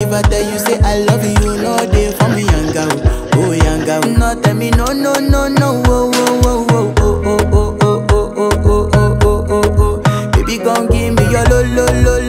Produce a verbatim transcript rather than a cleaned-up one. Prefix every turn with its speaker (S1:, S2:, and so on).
S1: If I tell you say I love you, no day for me yanga, oh yanga. No tell me no no no no, oh oh oh oh oh oh oh oh oh oh oh oh oh. Baby gon' give me your lo lo lo.